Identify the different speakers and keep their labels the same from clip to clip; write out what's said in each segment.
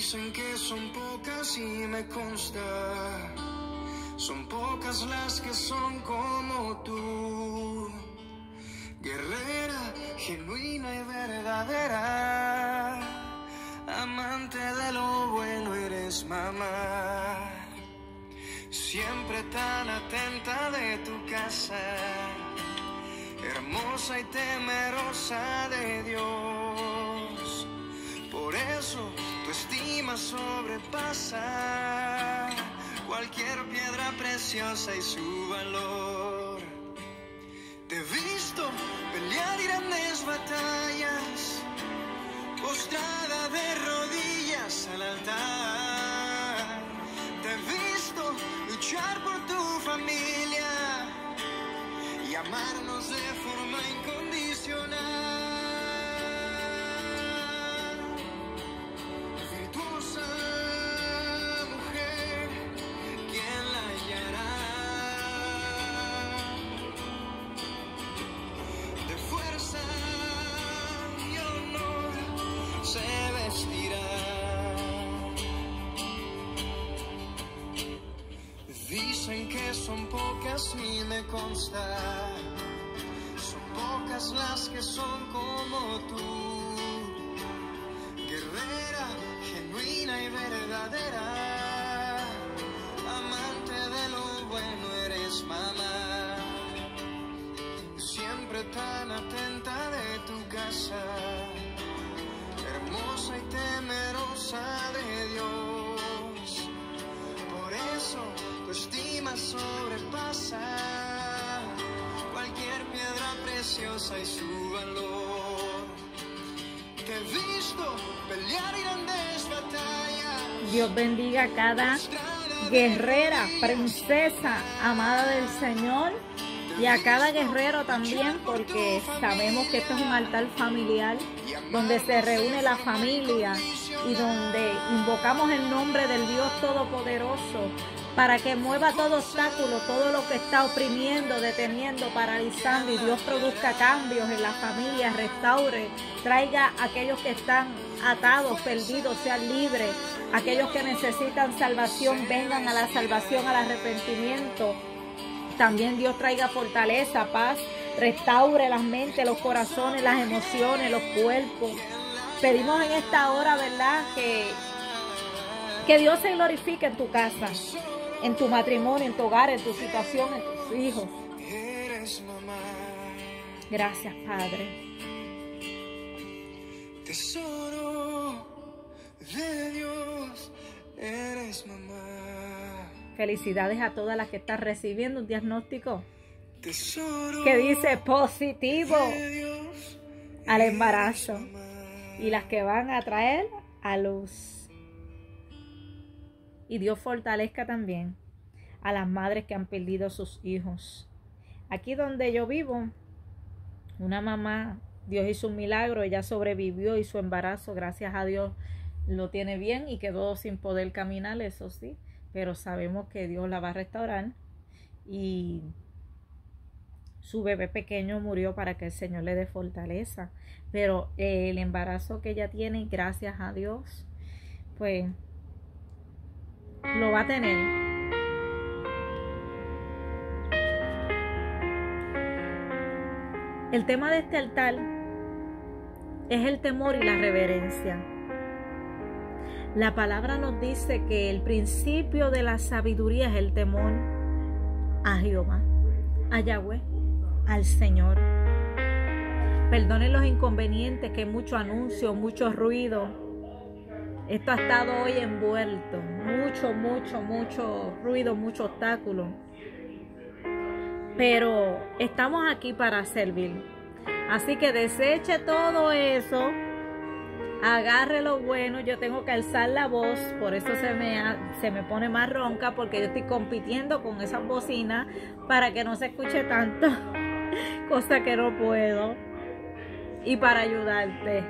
Speaker 1: Dicen que son pocas y me consta, son pocas las que son como tú. Guerrera, genuina y verdadera, amante de lo bueno eres mamá. Siempre tan atenta de tu casa, hermosa y temerosa de Dios. Por eso tu estima sobrepasa cualquier piedra preciosa y su valor. Te he visto pelear grandes batallas, postrada de rodillas al altar. Te he visto luchar por tu familia y amarnos de forma incondicional. Virtuosa mujer, ¿quién la hallará? De fuerza y honor se vestirá. Dicen que son pocas y me consta, son pocas las que son como tú. Guerrera, genuina y verdadera, amante de lo bueno eres mamá. Siempre tan atenta de tu casa, hermosa y temerosa de Dios. Por eso tu estima sobrepasa cualquier piedra preciosa y su valor. Te he visto pelear grandes batallas.
Speaker 2: Dios bendiga a cada guerrera, princesa, amada del Señor, y a cada guerrero también, porque sabemos que esto es un altar familiar donde se reúne la familia y donde invocamos el nombre del Dios Todopoderoso para que mueva todo obstáculo, todo lo que está oprimiendo, deteniendo, paralizando, y Dios produzca cambios en la familia, restaure, traiga a aquellos que están atados, perdidos, sean libres, aquellos que necesitan salvación, vengan a la salvación, al arrepentimiento. También Dios traiga fortaleza, paz, restaure las mentes, los corazones, las emociones, los cuerpos. Pedimos en esta hora, ¿verdad?, que Dios se glorifique en tu casa, en tu matrimonio, en tu hogar, en tu situación, en tus hijos. Gracias, Padre.
Speaker 1: Tesoro de Dios, eres mamá.
Speaker 2: Felicidades a todas las que están recibiendo un diagnóstico
Speaker 1: Tesoro
Speaker 2: que dice positivo
Speaker 1: de Dios,
Speaker 2: al embarazo,
Speaker 1: eres mamá.
Speaker 2: y las que van a traer a luz. Y Dios fortalezca también a las madres que han perdido sus hijos. Aquí donde yo vivo, una mamá, Dios hizo un milagro, ella sobrevivió y su embarazo, gracias a Dios, lo tiene bien y quedó sin poder caminar, eso sí, pero sabemos que Dios la va a restaurar, y su bebé pequeño murió para que el Señor le dé fortaleza, pero el embarazo que ella tiene, gracias a Dios, pues lo va a tener. El tema de este altar es el temor y la reverencia. La palabra nos dice que el principio de la sabiduría es el temor a Jehová, a Yahweh, al Señor. Perdonen los inconvenientes, que hay mucho anuncio, mucho ruido. Esto ha estado hoy envuelto, mucho ruido, mucho obstáculo. Pero estamos aquí para servir. Así que deseche todo eso, agarre lo bueno. Yo tengo que alzar la voz, por eso se me pone más ronca, porque yo estoy compitiendo con esas bocinas para que no se escuche tanto, cosa que no puedo, y para ayudarte.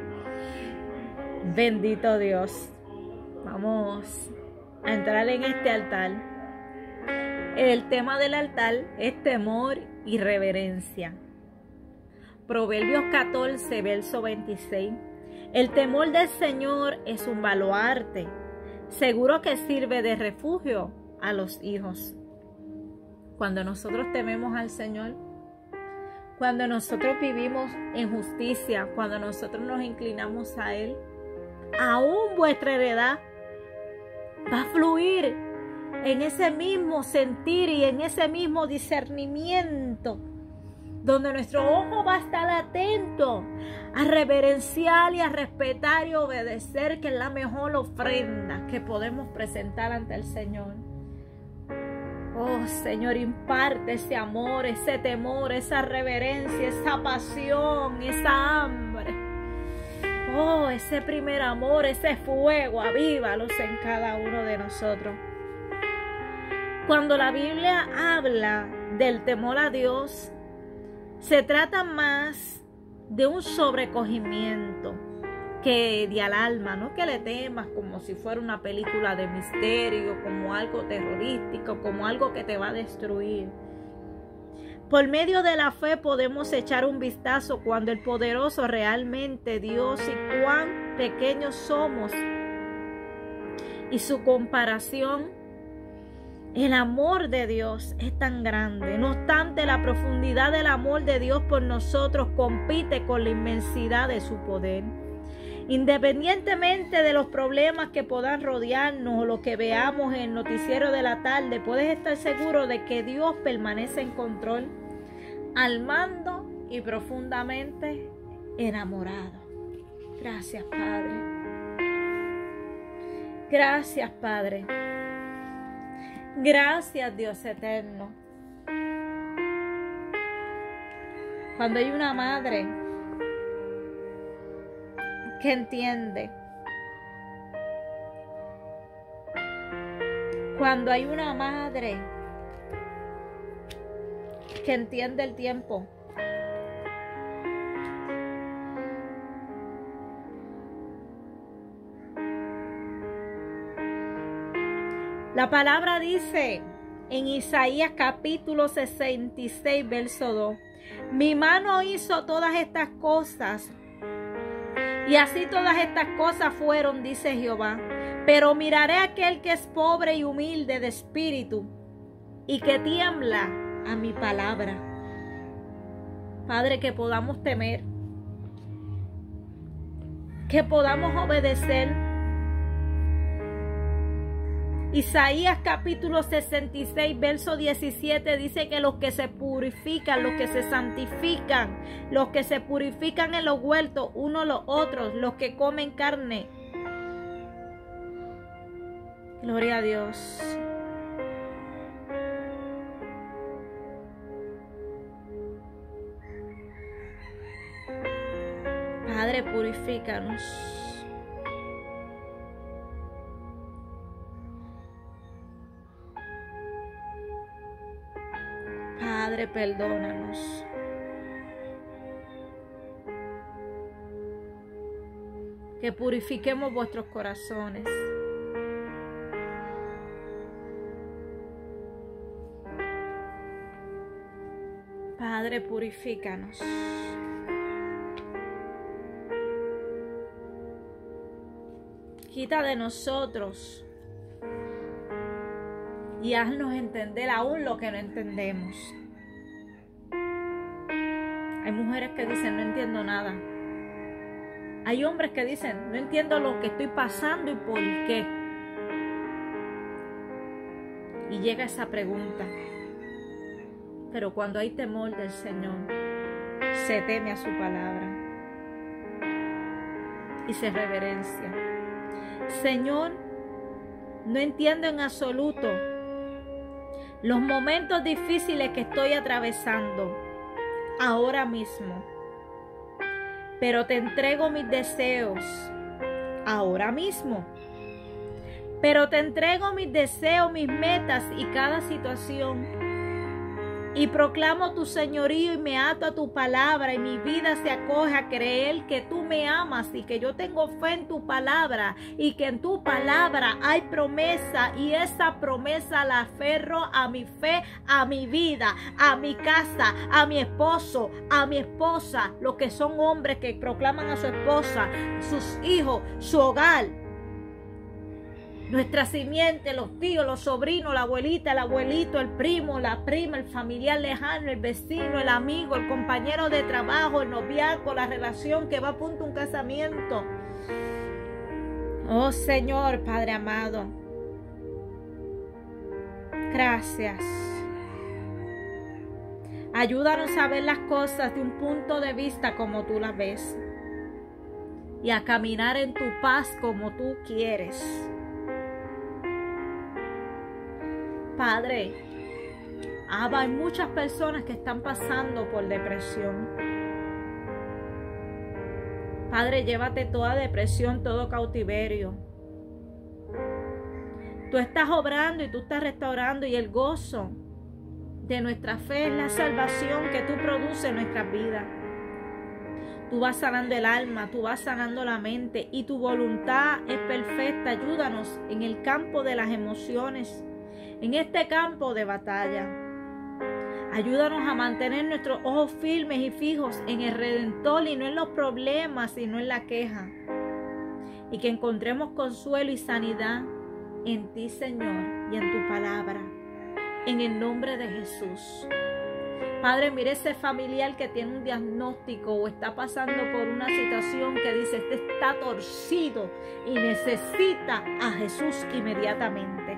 Speaker 2: Bendito Dios. Vamos a entrar en este altar. El tema del altar es temor y reverencia. Proverbios 14, verso 26. El temor del Señor es un baluarte, seguro que sirve de refugio a los hijos. Cuando nosotros tememos al Señor, cuando nosotros vivimos en justicia, cuando nosotros nos inclinamos a Él, aún vuestra heredad va a fluir en ese mismo sentir y en ese mismo discernimiento, donde nuestro ojo va a estar atento a reverenciar y a respetar y obedecer, que es la mejor ofrenda que podemos presentar ante el Señor. Oh Señor, imparte ese amor, ese temor, esa reverencia, esa pasión, esa hambre. Oh, ese primer amor, ese fuego, avívalos en cada uno de nosotros. Cuando la Biblia habla del temor a Dios, se trata más de un sobrecogimiento que de al alma, no que le temas como si fuera una película de misterio, como algo terrorístico, como algo que te va a destruir. Por medio de la fe podemos echar un vistazo cuando el poderoso realmente Dios y cuán pequeños somos. Y su comparación, el amor de Dios es tan grande. No obstante, la profundidad del amor de Dios por nosotros compite con la inmensidad de su poder. Independientemente de los problemas que puedan rodearnos o lo que veamos en el noticiero de la tarde, puedes estar seguro de que Dios permanece en control, al mando y profundamente enamorado. Gracias, Padre. Gracias, Padre. Gracias, Dios eterno. Cuando hay una madre que entiende, cuando hay una madre que entiende el tiempo, la palabra dice en Isaías capítulo 66, verso 2, mi mano hizo todas estas cosas, y así todas estas cosas fueron, dice Jehová. Pero miraré a aquel que es pobre y humilde de espíritu y que tiembla a mi palabra. Padre, que podamos temer, que podamos obedecer. Isaías capítulo 66, verso 17 dice que los que se purifican, los que se santifican, los que se purifican en los huertos unos los otros, los que comen carne. Gloria a Dios. Padre, purifícanos. Padre, perdónanos. Que purifiquemos vuestros corazones. Padre, purifícanos. Quita de nosotros y haznos entender aún lo que no entendemos. Hay mujeres que dicen, no entiendo nada. Hay hombres que dicen, no entiendo lo que estoy pasando y por qué. Y llega esa pregunta. Pero cuando hay temor del Señor, se teme a su palabra y se reverencia. Señor, no entiendo en absoluto los momentos difíciles que estoy atravesando ahora mismo, pero te entrego mis deseos ahora mismo. Pero te entrego mis deseos, mis metas y cada situación Y proclamo tu señorío y me ato a tu palabra y mi vida se acoge a creer que tú me amas y que yo tengo fe en tu palabra y que en tu palabra hay promesa y esa promesa la aferro a mi fe, a mi vida, a mi casa, a mi esposo, a mi esposa, los que son hombres que proclaman a su esposa, sus hijos, su hogar. Nuestra simiente, los tíos, los sobrinos, la abuelita, el abuelito, el primo, la prima, el familiar lejano, el vecino, el amigo, el compañero de trabajo, el noviazgo, la relación que va a punto a un casamiento. Oh Señor, Padre amado, gracias. Ayúdanos a ver las cosas de un punto de vista como tú las ves y a caminar en tu paz como tú quieres. Padre, hay muchas personas que están pasando por depresión. Padre, llévate toda depresión, todo cautiverio. Tú estás obrando y tú estás restaurando y el gozo de nuestra fe es la salvación que tú produces en nuestras vidas. Tú vas sanando el alma, tú vas sanando la mente y tu voluntad es perfecta. Ayúdanos en el campo de las emociones, en este campo de batalla. Ayúdanos a mantener nuestros ojos firmes y fijos en el Redentor y no en los problemas, sino en la queja. Y que encontremos consuelo y sanidad en ti, Señor, y en tu palabra. En el nombre de Jesús. Padre, mire ese familiar que tiene un diagnóstico o está pasando por una situación que dice, este está torcido y necesita a Jesús inmediatamente.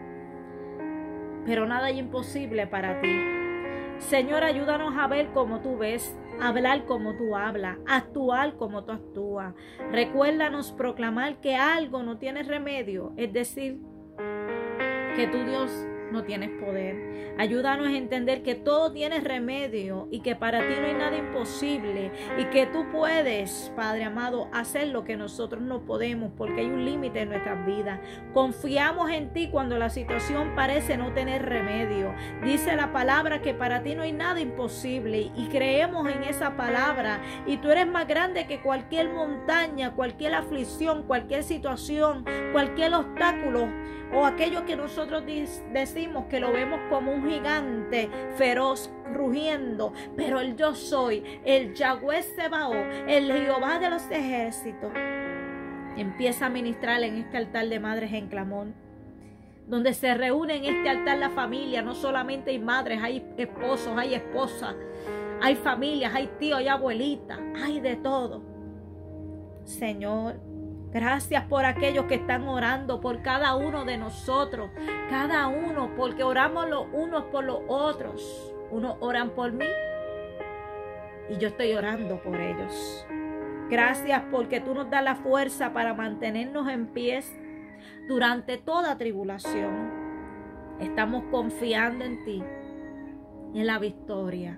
Speaker 2: Pero nada es imposible para ti. Señor, ayúdanos a ver como tú ves, hablar como tú hablas, actuar como tú actúas. Recuérdanos proclamar que algo no tiene remedio, es decir, que tu Dios no tienes poder. Ayúdanos a entender que todo tiene remedio y que para ti no hay nada imposible y que tú puedes, Padre amado, hacer lo que nosotros no podemos porque hay un límite en nuestras vidas. Confiamos en ti cuando la situación parece no tener remedio. Dice la palabra que para ti no hay nada imposible y creemos en esa palabra y tú eres más grande que cualquier montaña, cualquier aflicción, cualquier situación, cualquier obstáculo o aquello que nosotros decimos que lo vemos como un gigante feroz rugiendo, pero el yo soy, el Yahweh Sebaot, el Jehová de los ejércitos, empieza a ministrar en este altar de madres en clamor, donde se reúne en este altar la familia. No solamente hay madres, hay esposos, hay esposas, hay familias, hay tíos, hay abuelitas, hay de todo. Señor, gracias por aquellos que están orando por cada uno de nosotros. Cada uno, porque oramos los unos por los otros. Unos oran por mí y yo estoy orando por ellos. Gracias porque tú nos das la fuerza para mantenernos en pie durante toda tribulación. Estamos confiando en ti y en la victoria.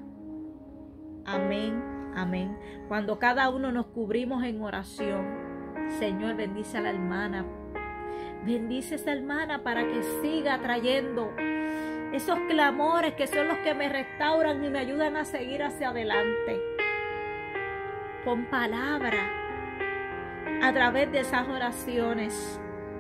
Speaker 2: Amén, amén. Cuando cada uno nos cubrimos en oración, Señor, bendice a la hermana. Bendice a esa hermana para que siga trayendo esos clamores que son los que me restauran y me ayudan a seguir hacia adelante. Con palabra, a través de esas oraciones.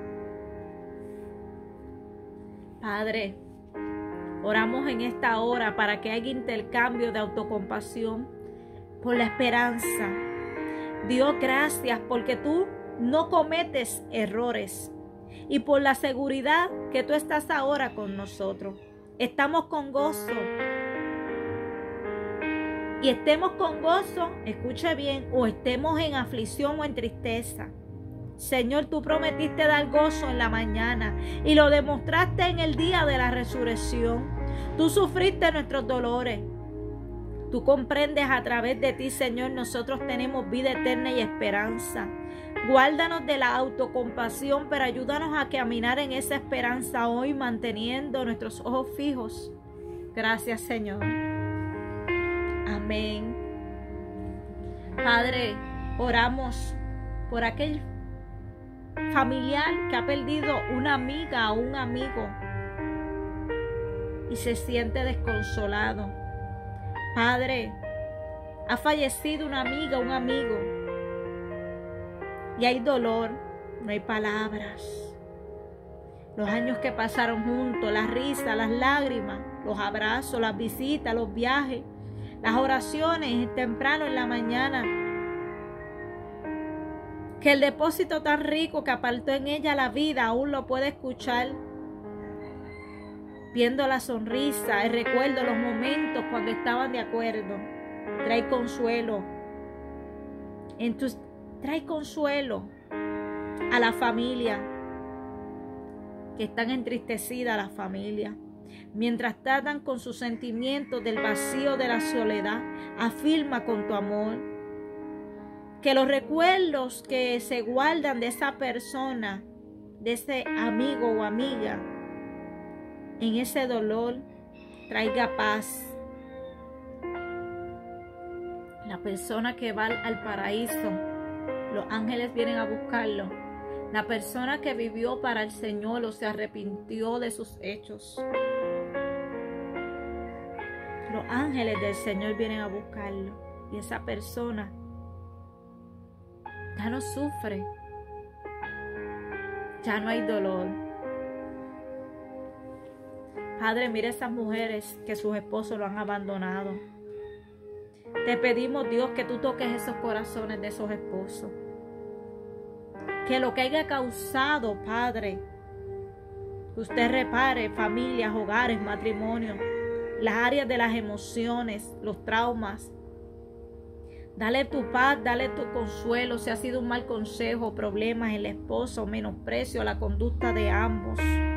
Speaker 2: Padre, oramos en esta hora para que haya intercambio de autocompasión por la esperanza. Dios, gracias porque tú no cometes errores y por la seguridad que tú estás ahora con nosotros. Estamos con gozo y estemos con gozo, escuche bien, o estemos en aflicción o en tristeza. Señor, tú prometiste dar gozo en la mañana y lo demostraste en el día de la resurrección. Tú sufriste nuestros dolores. Tú comprendes a través de ti, Señor, nosotros tenemos vida eterna y esperanza. Guárdanos de la autocompasión, pero ayúdanos a caminar en esa esperanza hoy, manteniendo nuestros ojos fijos. Gracias, Señor. Amén. Padre, oramos por aquel familiar que ha perdido una amiga o un amigo y se siente desconsolado. Padre, ha fallecido una amiga, un amigo, y hay dolor, no hay palabras. Los años que pasaron juntos, las risas, las lágrimas, los abrazos, las visitas, los viajes, las oraciones temprano en la mañana. Que el depósito tan rico que apartó en ella la vida aún lo puede escuchar. Viendo la sonrisa, el recuerdo, los momentos cuando estaban de acuerdo. Trae consuelo. Trae consuelo a la familia que están entristecidas, la familia. Mientras tratan con sus sentimientos del vacío de la soledad, afirma con tu amor que los recuerdos que se guardan de esa persona, de ese amigo o amiga, en ese dolor, traiga paz. La persona que va al paraíso, los ángeles vienen a buscarlo. La persona que vivió para el Señor o se arrepintió de sus hechos, los ángeles del Señor vienen a buscarlo. Y esa persona ya no sufre, ya no hay dolor. Padre, mira esas mujeres que sus esposos lo han abandonado. Te pedimos, Dios, que tú toques esos corazones de esos esposos. Que lo que haya causado, Padre, usted repare familias, hogares, matrimonios, las áreas de las emociones, los traumas. Dale tu paz, dale tu consuelo. Si ha sido un mal consejo, problemas en el esposo, menosprecio, la conducta de ambos.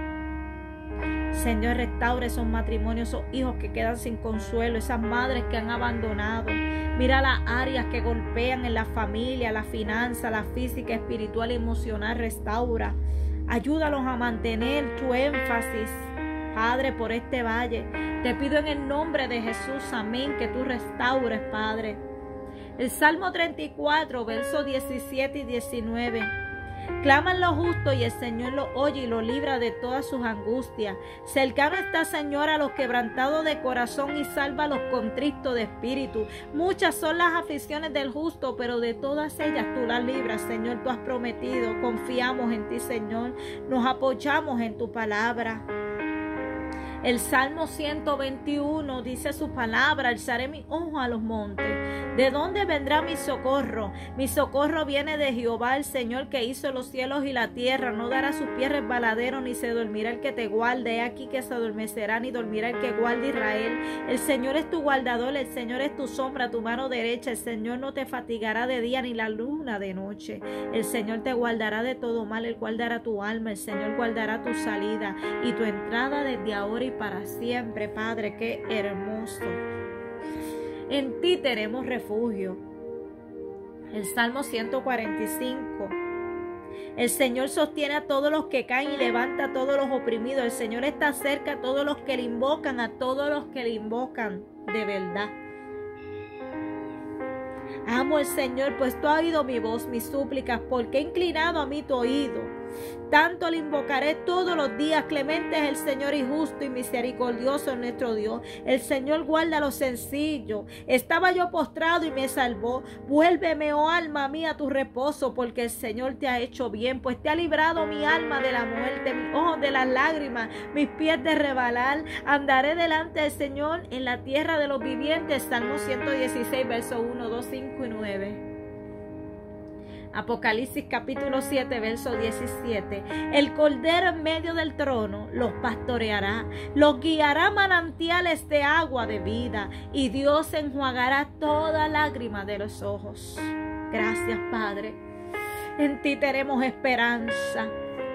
Speaker 2: Señor, restaure esos matrimonios, esos hijos que quedan sin consuelo, esas madres que han abandonado. Mira las áreas que golpean en la familia, la finanza, la física, espiritual y emocional. Restaura. Ayúdalos a mantener tu énfasis, Padre, por este valle. Te pido en el nombre de Jesús, amén, que tú restaures, Padre. El Salmo 34, versos 17 y 19. Claman los justos y el Señor los oye y los libra de todas sus angustias. Cercano está, Señor, a los quebrantados de corazón y salva a los contristos de espíritu. Muchas son las aflicciones del justo, pero de todas ellas tú las libras, Señor. Tú has prometido. Confiamos en ti, Señor. Nos apoyamos en tu palabra. El Salmo 121 dice su palabra: alzaré mi ojo a los montes. ¿De dónde vendrá mi socorro? Mi socorro viene de Jehová, el Señor que hizo los cielos y la tierra. No dará sus pies resbaladero, ni se dormirá el que te guarde. He aquí que se adormecerá, ni dormirá el que guarde Israel. El Señor es tu guardador, el Señor es tu sombra, tu mano derecha. El Señor no te fatigará de día, ni la luna de noche. El Señor te guardará de todo mal, Él guardará tu alma. El Señor guardará tu salida y tu entrada desde ahora y para siempre. Padre, qué hermoso. En ti tenemos refugio. El Salmo 145. El Señor sostiene a todos los que caen y levanta a todos los oprimidos. El Señor está cerca a todos los que le invocan, a todos los que le invocan de verdad. Amo al Señor, pues tú has oído mi voz, mis súplicas, porque he inclinado a mí tu oído. Tanto le invocaré todos los días. Clemente es el Señor y justo y misericordioso es nuestro Dios. El Señor guarda a los sencillos. Estaba yo postrado y me salvó. Vuélveme, oh alma mía, a tu reposo, porque el Señor te ha hecho bien, pues te ha librado mi alma de la muerte, mis ojos de las lágrimas, mis pies de rebalar. Andaré delante del Señor en la tierra de los vivientes. Salmo 116, versos 1, 2, 5 y 9. Apocalipsis capítulo 7, verso 17. El Cordero en medio del trono los pastoreará, los guiará a manantiales de agua de vida, y Dios enjuagará toda lágrima de los ojos. Gracias, Padre. En ti tenemos esperanza.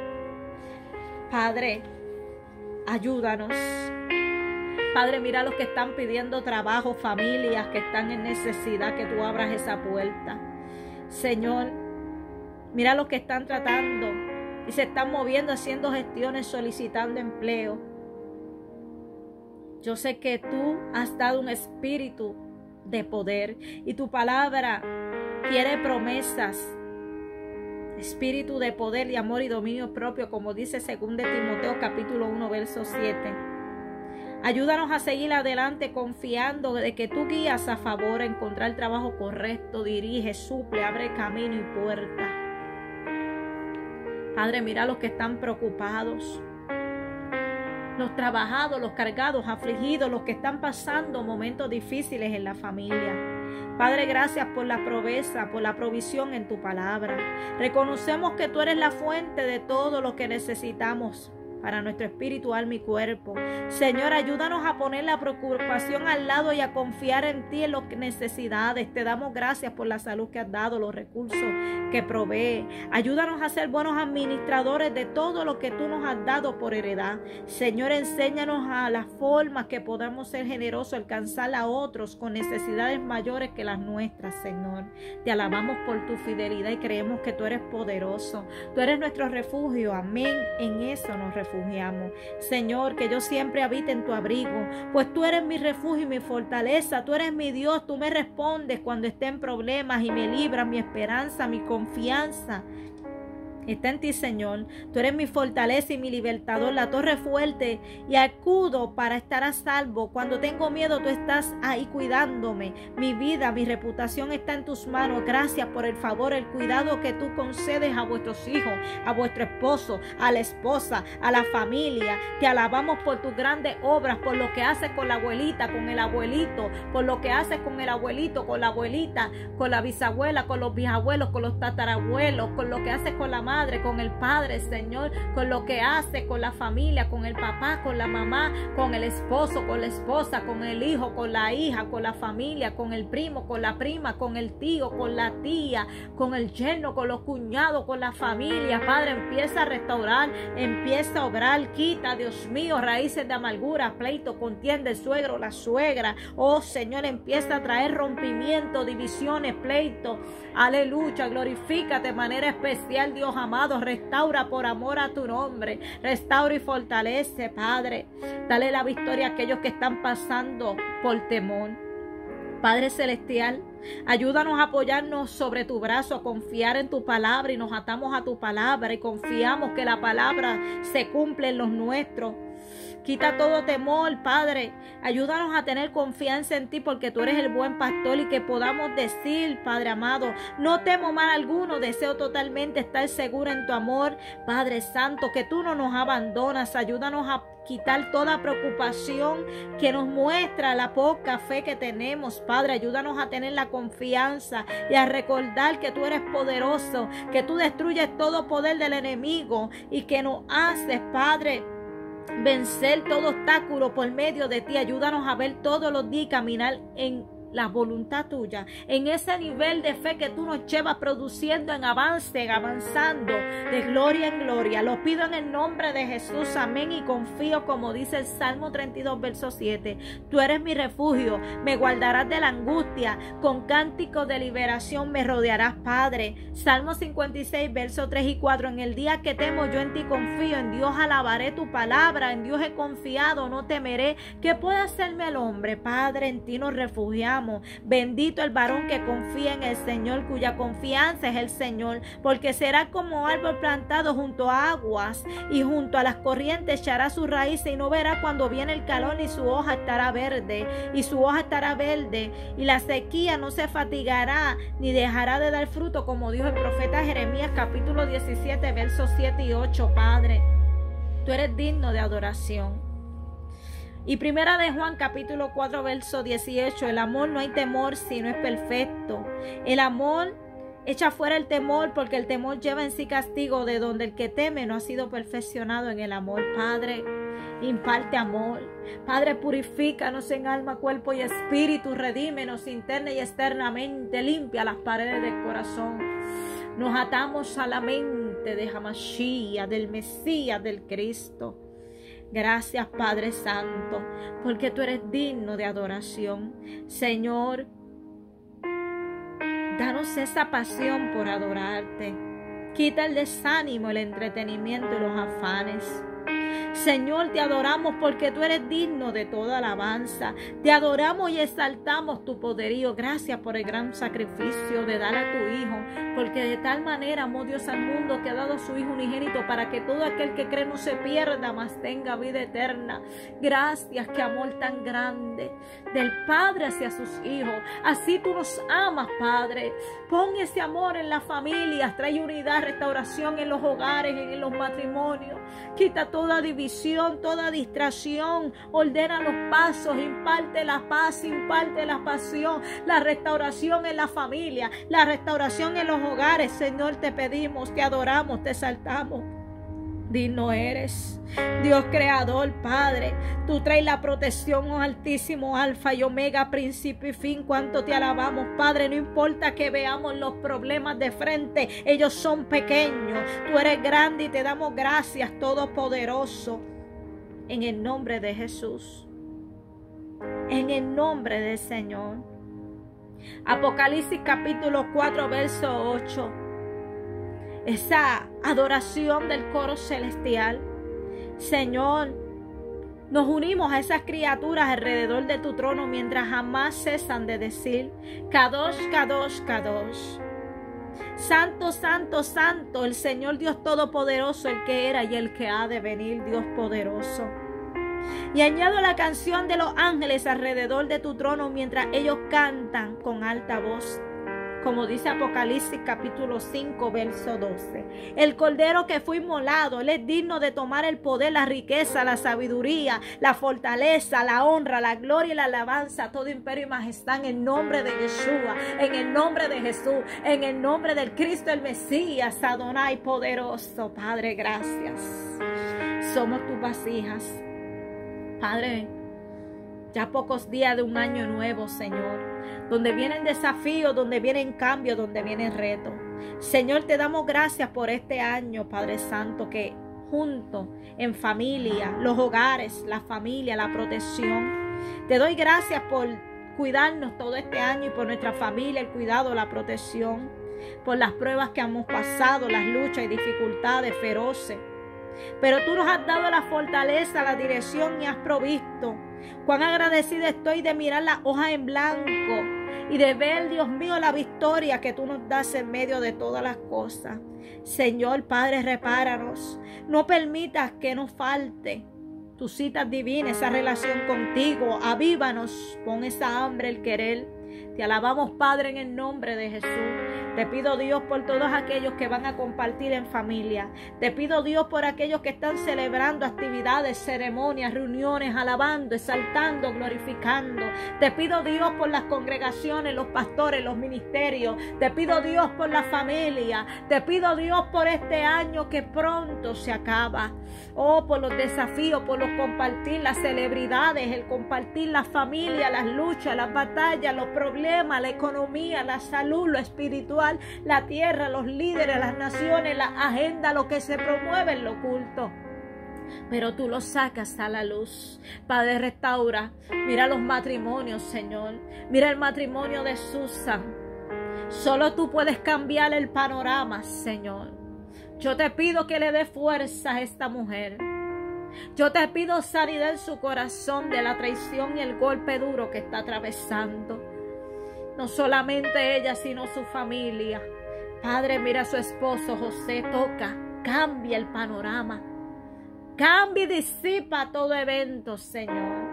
Speaker 2: Padre, ayúdanos. Padre, mira a los que están pidiendo trabajo, familias que están en necesidad, que tú abras esa puerta. Señor, mira a los que están tratando y se están moviendo, haciendo gestiones, solicitando empleo. Yo sé que tú has dado un espíritu de poder y tu palabra quiere promesas. Espíritu de poder, de amor y dominio propio, como dice 2 Timoteo capítulo 1, verso 7. Ayúdanos a seguir adelante confiando de que tú guías a favor, a encontrar el trabajo correcto, dirige, suple, abre camino y puerta. Padre, mira a los que están preocupados, los trabajados, los cargados, afligidos, los que están pasando momentos difíciles en la familia. Padre, gracias por la proveza, por la provisión en tu palabra. Reconocemos que tú eres la fuente de todo lo que necesitamos para nuestro espíritu, alma y cuerpo. Señor, ayúdanos a poner la preocupación al lado y a confiar en ti en las necesidades. Te damos gracias por la salud que has dado, los recursos que provee. Ayúdanos a ser buenos administradores de todo lo que tú nos has dado por heredad. Señor, enséñanos a las formas que podamos ser generosos, alcanzar a otros con necesidades mayores que las nuestras, Señor. Te alabamos por tu fidelidad y creemos que tú eres poderoso. Tú eres nuestro refugio. Amén. En eso nos refugiamos. Señor, que yo siempre habite en tu abrigo, pues tú eres mi refugio y mi fortaleza. Tú eres mi Dios. Tú me respondes cuando esté en problemas y me libras. Mi esperanza, mi confianza está en ti, Señor. Tú eres mi fortaleza y mi libertador, la torre fuerte, y acudo para estar a salvo. Cuando tengo miedo, tú estás ahí cuidándome. Mi vida, mi reputación está en tus manos. Gracias por el favor, el cuidado que tú concedes a vuestros hijos, a vuestro esposo, a la esposa, a la familia. Te alabamos por tus grandes obras, por lo que haces con la abuelita, con el abuelito, por lo que haces con el abuelito, con la abuelita, con la bisabuela, con los bisabuelos, con los tatarabuelos, con lo que haces con la madre, con el padre, Señor, con lo que hace con la familia, con el papá, con la mamá, con el esposo, con la esposa, con el hijo, con la hija, con la familia, con el primo, con la prima, con el tío, con la tía, con el yerno, con los cuñados, con la familia. Padre, empieza a restaurar, empieza a obrar, quita, Dios mío, raíces de amargura, pleito, contienda, el suegro, la suegra. Oh Señor, empieza a traer rompimiento, divisiones, pleito. Aleluya, glorifícate de manera especial, Dios amado. Restaura por amor a tu nombre. Restaura y fortalece, Padre. Dale la victoria a aquellos que están pasando por temor. Padre celestial, ayúdanos a apoyarnos sobre tu brazo, a confiar en tu palabra, y nos atamos a tu palabra y confiamos que la palabra se cumple en los nuestros. Quita todo temor, Padre. Ayúdanos a tener confianza en ti, porque tú eres el buen pastor, y que podamos decir, Padre amado, no temo mal alguno, deseo totalmente estar seguro en tu amor, Padre Santo, que tú no nos abandonas. Ayúdanos a quitar toda preocupación que nos muestra la poca fe que tenemos, Padre. Ayúdanos a tener la confianza y a recordar que tú eres poderoso, que tú destruyes todo poder del enemigo y que nos haces, Padre, vencer todo obstáculo por medio de ti. Ayúdanos a ver todos los días y caminar en la voluntad tuya, en ese nivel de fe que tú nos llevas produciendo en avance, avanzando de gloria en gloria. Lo pido en el nombre de Jesús, amén, y confío, como dice el Salmo 32, verso 7. Tú eres mi refugio, me guardarás de la angustia, con cánticos de liberación me rodearás, Padre. Salmo 56, verso 3 y 4. En el día que temo, yo en ti confío, en Dios alabaré tu palabra, en Dios he confiado, no temeré. ¿Qué puede hacerme el hombre? Padre, en ti nos refugiamos. Bendito el varón que confía en el Señor, cuya confianza es el Señor, porque será como árbol plantado junto a aguas, y junto a las corrientes echará sus raíces, y no verá cuando viene el calor, ni su hoja estará verde, y la sequía no se fatigará, ni dejará de dar fruto, como dijo el profeta Jeremías, capítulo 17, versos 7 y 8. Padre, tú eres digno de adoración. Y primera de Juan, capítulo 4, verso 18. El amor no hay temor, sino es perfecto. El amor echa fuera el temor, porque el temor lleva en sí castigo, de donde el que teme no ha sido perfeccionado en el amor. Padre, imparte amor. Padre, purifícanos en alma, cuerpo y espíritu. Redímenos interna y externamente. Limpia las paredes del corazón. Nos atamos a la mente de Hamashiach, del Mesías, del Cristo. Gracias, Padre Santo, porque tú eres digno de adoración. Señor, danos esa pasión por adorarte. Quita el desánimo, el entretenimiento y los afanes. Señor, te adoramos porque tú eres digno de toda alabanza. Te adoramos y exaltamos tu poderío. Gracias por el gran sacrificio de dar a tu Hijo, porque de tal manera amó Dios al mundo que ha dado a su Hijo unigénito para que todo aquel que cree no se pierda, mas tenga vida eterna. Gracias, qué amor tan grande del Padre hacia sus hijos. Así tú nos amas, Padre. Pon ese amor en las familias, trae unidad, restauración en los hogares, en los matrimonios. Quita toda división, toda distracción, ordena los pasos, imparte la paz, imparte la pasión, la restauración en la familia, la restauración en los hogares. Señor, te pedimos, te adoramos, te exaltamos. Digno eres, Dios creador, Padre. Tú traes la protección, oh Altísimo, Alfa y Omega, principio y fin. Cuánto te alabamos, Padre. No importa que veamos los problemas de frente, ellos son pequeños. Tú eres grande y te damos gracias, Todopoderoso. En el nombre de Jesús, en el nombre del Señor. Apocalipsis capítulo 4, verso 8. Esa adoración del coro celestial. Señor, nos unimos a esas criaturas alrededor de tu trono mientras jamás cesan de decir: Kadosh, Kadosh, Kadosh. Santo, santo, santo, el Señor Dios Todopoderoso, el que era y el que ha de venir, Dios poderoso. Y añado la canción de los ángeles alrededor de tu trono mientras ellos cantan con alta voz. Como dice Apocalipsis capítulo 5, verso 12. El Cordero que fue inmolado, Él es digno de tomar el poder, la riqueza, la sabiduría, la fortaleza, la honra, la gloria y la alabanza, todo imperio y majestad en el nombre de Yeshua, en el nombre de Jesús, en el nombre del Cristo, el Mesías, Adonai poderoso. Padre, gracias. Somos tus vasijas. Padre, ya pocos días de un año nuevo, Señor, donde vienen desafíos, donde vienen cambios, donde vienen retos. Señor, te damos gracias por este año, Padre Santo, que juntos, en familia, los hogares, la familia, la protección. Te doy gracias por cuidarnos todo este año y por nuestra familia, el cuidado, la protección, por las pruebas que hemos pasado, las luchas y dificultades feroces. Pero tú nos has dado la fortaleza, la dirección y has provisto. Cuán agradecida estoy de mirar las hojas en blanco y de ver, Dios mío, la victoria que tú nos das en medio de todas las cosas. Señor, Padre, repáranos. No permitas que nos falte tu cita divina, esa relación contigo. Avívanos, pon esa hambre, el querer. Te alabamos, Padre, en el nombre de Jesús. Te pido, Dios, por todos aquellos que van a compartir en familia. Te pido, Dios, por aquellos que están celebrando actividades, ceremonias, reuniones, alabando, exaltando, glorificando. Te pido, Dios, por las congregaciones, los pastores, los ministerios. Te pido, Dios, por la familia. Te pido, Dios, por este año que pronto se acaba. Oh, por los desafíos, por los compartir, las celebridades, el compartir la familia, las luchas, las batallas, los problemas, la economía, la salud, lo espiritual, la tierra, los líderes, las naciones, la agenda, lo que se promueve en lo oculto. Pero tú lo sacas a la luz. Padre, restaura. Mira los matrimonios, Señor. Mira el matrimonio de Susan. Solo tú puedes cambiar el panorama, Señor. Yo te pido que le dé fuerza a esta mujer. Yo te pido sanidad en su corazón de la traición y el golpe duro que está atravesando. No solamente ella, sino su familia. Padre, mira a su esposo José, toca, cambia el panorama. Cambia y disipa todo evento, Señor.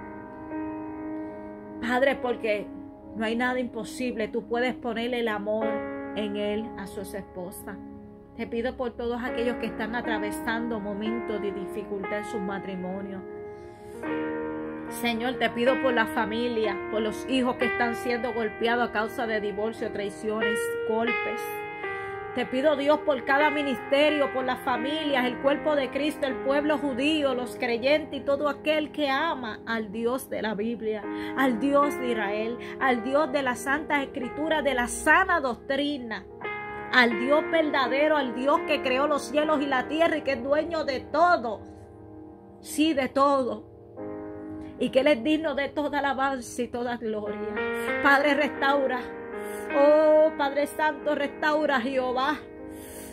Speaker 2: Padre, porque no hay nada imposible. Tú puedes ponerle el amor en él a su esposa. Te pido por todos aquellos que están atravesando momentos de dificultad en sus matrimonios. Señor, te pido por la familia, por los hijos que están siendo golpeados a causa de divorcio, traiciones, golpes. Te pido, Dios, por cada ministerio, por las familias, el cuerpo de Cristo, el pueblo judío, los creyentes y todo aquel que ama al Dios de la Biblia, al Dios de Israel, al Dios de las Santas Escrituras, de la sana doctrina, al Dios verdadero, al Dios que creó los cielos y la tierra y que es dueño de todo, sí, de todo. Y que Él es digno de toda alabanza y toda gloria. Padre, restaura. Oh, Padre Santo, restaura, Jehová.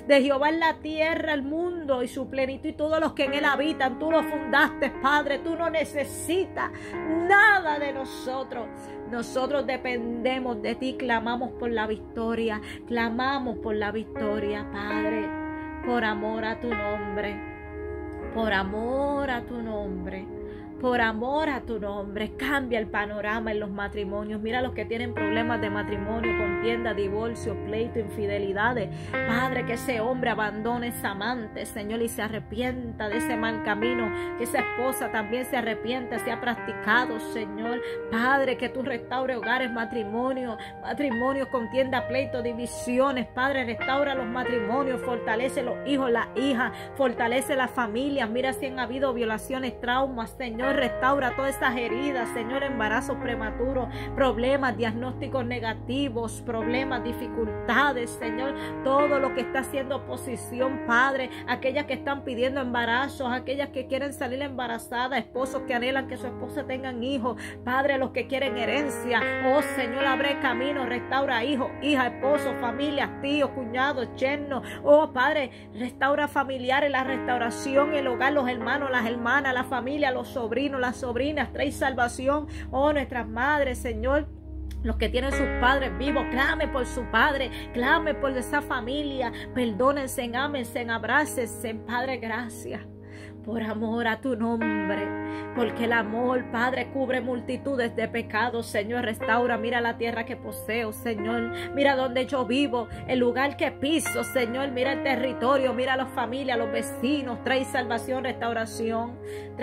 Speaker 2: De Jehová es la tierra, el mundo y su plenitud y todos los que en él habitan. Tú lo fundaste, Padre. Tú no necesitas nada de nosotros. Nosotros dependemos de ti, clamamos por la victoria, clamamos por la victoria, Padre, por amor a tu nombre, por amor a tu nombre. Por amor a tu nombre, cambia el panorama en los matrimonios. Mira los que tienen problemas de matrimonio, contienda, divorcio, pleito, infidelidades. Padre, que ese hombre abandone esa amante, Señor, y se arrepienta de ese mal camino. Que esa esposa también se arrepienta, se ha practicado, Señor. Padre, que tú restaures hogares, matrimonios, contienda, pleito, divisiones. Padre, restaura los matrimonios, fortalece los hijos, las hijas, fortalece las familias. Mira si han habido violaciones, traumas, Señor. Restaura todas esas heridas, Señor, embarazos prematuros, problemas, diagnósticos negativos, problemas, dificultades, Señor, todo lo que está haciendo oposición, Padre, aquellas que están pidiendo embarazos, aquellas que quieren salir embarazadas, esposos que anhelan que su esposa tengan hijos, Padre, los que quieren herencia, oh Señor, abre camino, restaura hijos, hijas, esposos, familias, tíos, cuñados, yernos, oh Padre, restaura familiares, la restauración, el hogar, los hermanos, las hermanas, la familia, los sobrinos, las sobrinas, trae salvación, oh nuestras madres, Señor. Los que tienen sus padres vivos, clame por su padre, clame por esa familia, perdónense, ámense, abrácense, Padre, gracias. Por amor a tu nombre, porque el amor, Padre, cubre multitudes de pecados, Señor, restaura, mira la tierra que poseo, Señor, mira donde yo vivo, el lugar que piso, Señor, mira el territorio, mira las familias, los vecinos, trae salvación, restauración,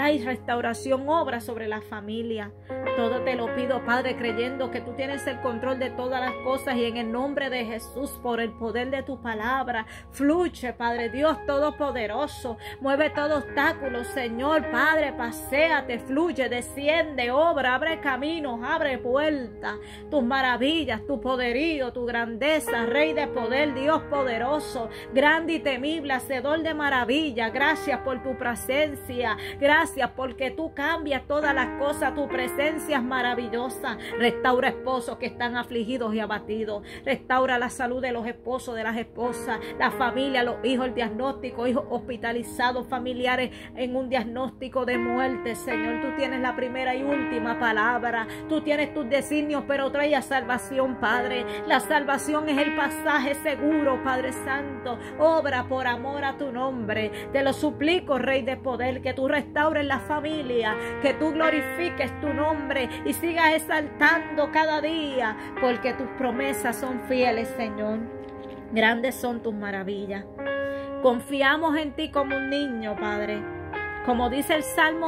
Speaker 2: obra sobre la familia, todo te lo pido, Padre, creyendo que tú tienes el control de todas las cosas y en el nombre de Jesús, por el poder de tu palabra, fluye, Padre Dios Todopoderoso, mueve todo obstáculo, Señor, Padre, paséate, fluye, desciende, obra, abre caminos, abre puertas, tus maravillas, tu poderío, tu grandeza, Rey de poder, Dios poderoso, grande y temible, hacedor de maravilla, gracias por tu presencia, gracias porque tú cambias todas las cosas, tu presencia es maravillosa, restaura esposos que están afligidos y abatidos, restaura la salud de los esposos, de las esposas, la familia, los hijos, el diagnóstico, hijos hospitalizados, familiares en un diagnóstico de muerte, Señor, tú tienes la primera y última palabra, tú tienes tus designios, pero trae salvación, Padre, la salvación es el pasaje seguro, Padre Santo, obra por amor a tu nombre, te lo suplico, Rey de poder, que tú restaures la familia, que tú glorifiques tu nombre y sigas exaltando cada día, porque tus promesas son fieles, Señor, grandes son tus maravillas. Confiamos en ti como un niño, Padre. Como dice el Salmo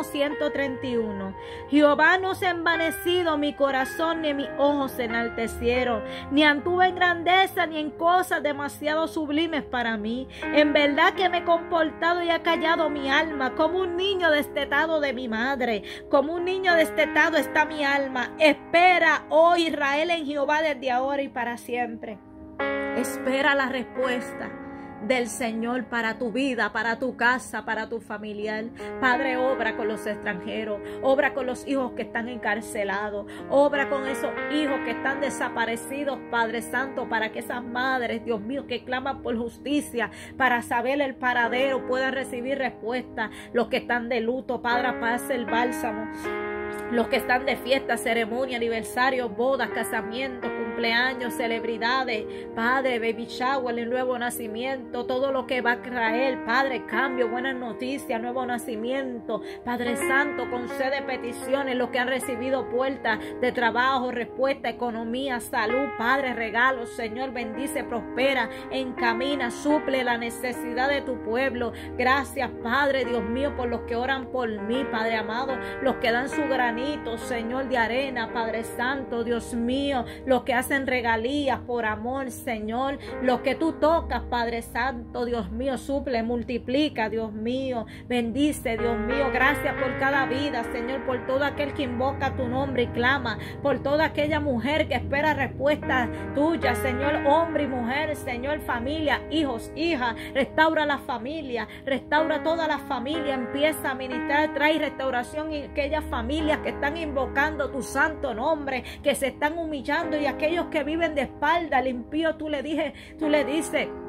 Speaker 2: 131, Jehová no se ha envanecido mi corazón, ni mis ojos se enaltecieron, ni anduve en grandeza, ni en cosas demasiado sublimes para mí. En verdad que me he comportado y ha callado mi alma, como un niño destetado de mi madre. Como un niño destetado está mi alma. Espera, oh Israel, en Jehová desde ahora y para siempre. Espera la respuesta del Señor para tu vida, para tu casa, para tu familiar. Padre, obra con los extranjeros, obra con los hijos que están encarcelados, obra con esos hijos que están desaparecidos, Padre Santo, para que esas madres, Dios mío, que claman por justicia, para saber el paradero, puedan recibir respuesta. Los que están de luto, Padre, pase el bálsamo. Los que están de fiesta, ceremonia, aniversario, bodas, casamientos, cumpleaños, celebridades, Padre, baby shower, el nuevo nacimiento, todo lo que va a traer, Padre, cambio, buenas noticias, nuevo nacimiento, Padre Santo, concede peticiones, los que han recibido puertas de trabajo, respuesta, economía, salud, Padre, regalos, Señor, bendice, prospera, encamina, suple la necesidad de tu pueblo. Gracias, Padre, Dios mío, por los que oran por mí, Padre amado, los que dan su granito, Señor, de arena, Padre Santo, Dios mío, los que hacen regalías por amor, Señor, los que tú tocas, Padre Santo, Dios mío, suple, multiplica, Dios mío, bendice, Dios mío, gracias por cada vida, Señor, por todo aquel que invoca tu nombre y clama, por toda aquella mujer que espera respuestas tuyas, Señor, hombre y mujer, Señor, familia, hijos, hijas, restaura la familia, restaura toda la familia, empieza a ministrar, trae restauración en aquellas familias que están invocando tu santo nombre, que se están humillando, y aquellos que viven de espalda al impío, tú le dices,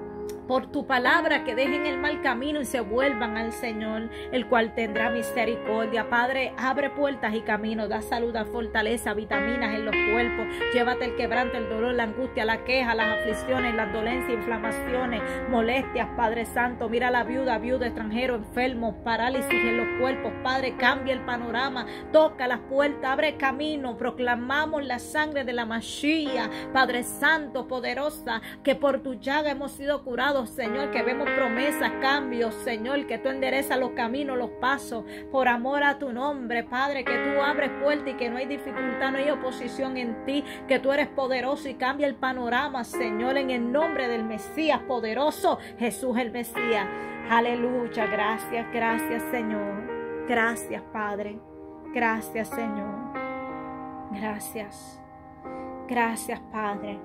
Speaker 2: por tu palabra, que dejen el mal camino y se vuelvan al Señor, el cual tendrá misericordia. Padre, abre puertas y caminos, da salud, da fortaleza, vitaminas en los cuerpos. Llévate el quebranto, el dolor, la angustia, la queja, las aflicciones, las dolencias, inflamaciones, molestias, Padre Santo. Mira a la viuda, extranjero, enfermo, parálisis en los cuerpos. Padre, cambia el panorama, toca las puertas, abre camino. Proclamamos la sangre de la Mashiach, Padre Santo, poderosa, que por tu llaga hemos sido curados, Señor, que vemos promesas, cambios, Señor, que tú enderezas los caminos, los pasos, por amor a tu nombre, Padre, que tú abres puertas y que no hay dificultad, no hay oposición en ti, que tú eres poderoso y cambia el panorama, Señor, en el nombre del Mesías poderoso, Jesús el Mesías. Aleluya, gracias, gracias, Señor. Gracias, Padre. Gracias, Señor. Gracias. Gracias, Padre.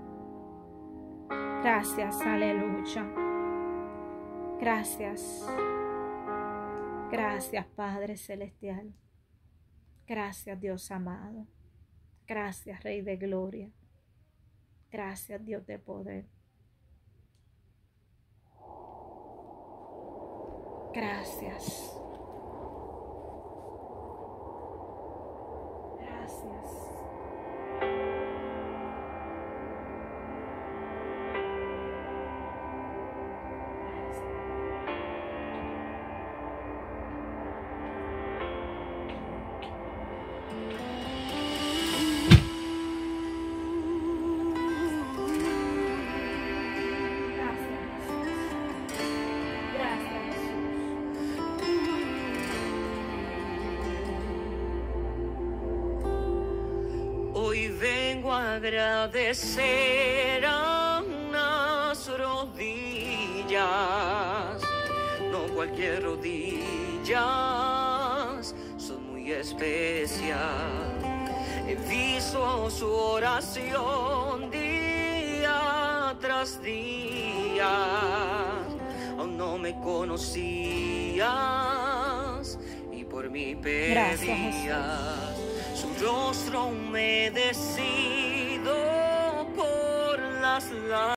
Speaker 2: Gracias, aleluya. Gracias. Gracias, Padre Celestial. Gracias, Dios amado. Gracias, Rey de Gloria. Gracias, Dios de poder. Gracias. Gracias.
Speaker 1: Hoy vengo a agradecer a unas rodillas, no cualquier rodillas, son muy especial. He visto su oración día tras día, aún no me conocías y por mí pedías. Su rostro humedecido por las lágrimas.